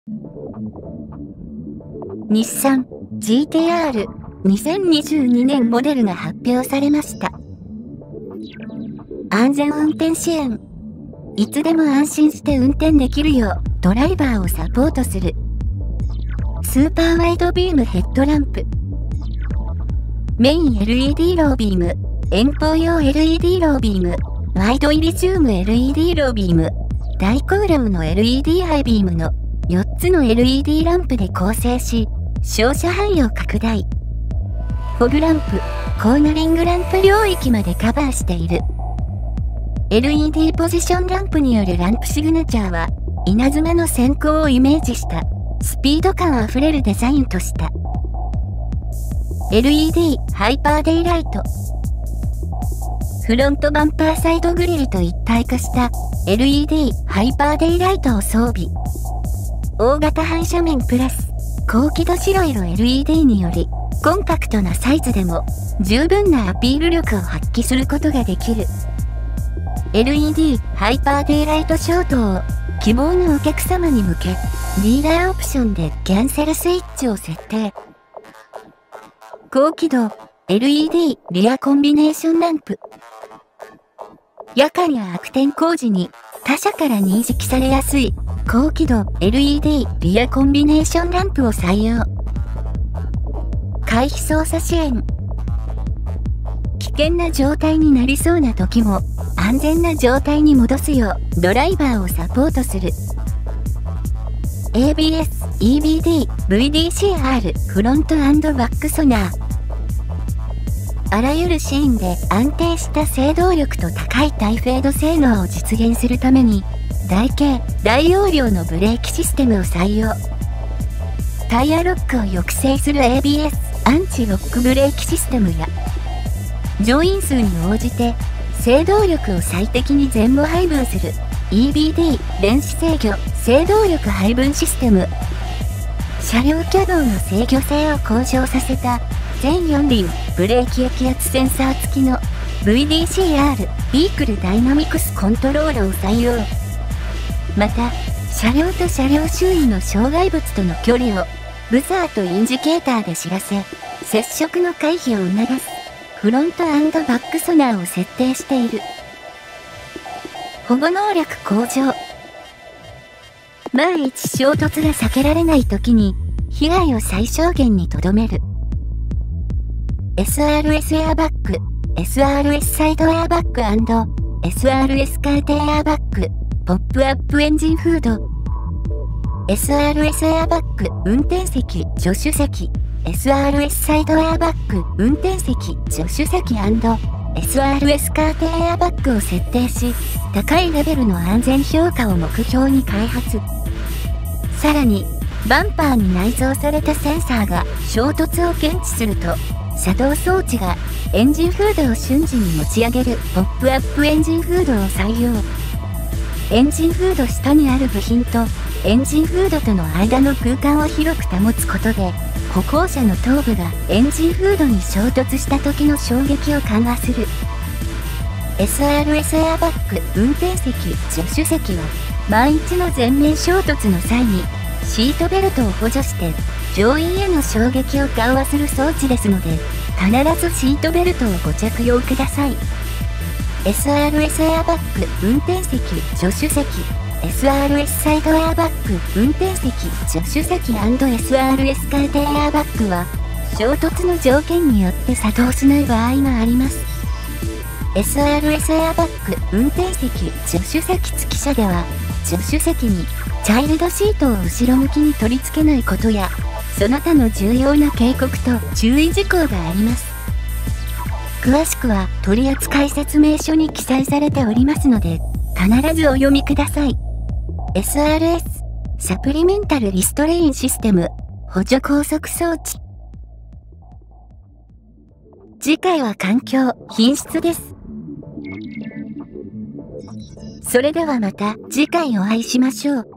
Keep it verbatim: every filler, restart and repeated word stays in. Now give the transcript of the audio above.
日産 ジーティーアールにせんにじゅうにねんモデルが発表されました。安全運転支援。いつでも安心して運転できるようドライバーをサポートする。スーパーワイドビームヘッドランプ。メイン エルイーディー ロービーム、遠方用 エルイーディー ロービーム、ワイドイリジウム エルイーディー ロービーム、大光量の エルイーディー ハイビームのよっつの エルイーディー ランプで構成し、照射範囲を拡大。フォグランプ、コーナリングランプ領域までカバーしている。エルイーディー ポジションランプによるランプシグネチャーは、稲妻の閃光をイメージしたスピード感あふれるデザインとした。エルイーディー ハイパーデイライト。フロントバンパーサイドグリルと一体化した エルイーディー ハイパーデイライトを装備。大型反射面プラス高輝度白色 エルイーディー によりコンパクトなサイズでも十分なアピール力を発揮することができる。エルイーディー ハイパーデイライト消灯を希望のお客様に向けディーラーオプションでキャンセルスイッチを設定。高輝度 エルイーディー リアコンビネーションランプ。夜間や悪天候時に他社から認識されやすい高輝度 エルイーディー リアコンビネーションランプを採用。回避操作支援。危険な状態になりそうな時も安全な状態に戻すようドライバーをサポートする。エービーエス、イービーディー、ブイディーシーアール フロント&バックソナー。あらゆるシーンで安定した制動力と高いタイフェード性能を実現するために大径、大容量のブレーキシステムを採用。タイヤロックを抑制する エービーエス アンチロックブレーキシステムや乗員数に応じて制動力を最適に前後配分する イービーディー 電子制御制動力配分システム。車両挙動の制御性を向上させた全よん輪ブレーキ液圧センサー付きの ブイディーシーアール ビークルダイナミクスコントロールを採用。また、車両と車両周囲の障害物との距離をブザーとインジケーターで知らせ、接触の回避を促すフロント&バックソナーを設定している。保護能力向上。万一衝突が避けられない時に被害を最小限に留める。エスアールエス エアバッグ、エスアールエス サイドエアバッグ& エスアールエス カーテンエアバッグ、ポップアップエンジンフード。エスアールエス エアバッグ、運転席、助手席。エスアールエス サイドエアバッグ、運転席、助手席&エスアールエス カーテンエアバッグを設定し、高いレベルの安全評価を目標に開発。さらに、バンパーに内蔵されたセンサーが衝突を検知すると、作動装置がエンジンフードを瞬時に持ち上げるポップアップエンジンフードを採用。エンジンフード下にある部品とエンジンフードとの間の空間を広く保つことで、歩行者の頭部がエンジンフードに衝突した時の衝撃を緩和する。エスアールエス エアバッグ、運転席、助手席は、万一の全面衝突の際に、シートベルトを補助して、乗員への衝撃を緩和する装置ですので、必ずシートベルトをご着用ください。エスアールエス エアバッグ、運転席、助手席、エスアールエス サイドエアバッグ、運転席、助手席 &エスアールエス カーテンエアバッグは、衝突の条件によって作動しない場合があります。エスアールエス エアバッグ、運転席、助手席付き車では、助手席にチャイルドシートを後ろ向きに取り付けないことや、その他の重要な警告と注意事項があります。詳しくは取扱説明書に記載されておりますので、必ずお読みください。エスアールエス、サプリメンタルリストレインシステム、補助高速装置。次回は環境、品質です。それではまた次回お会いしましょう。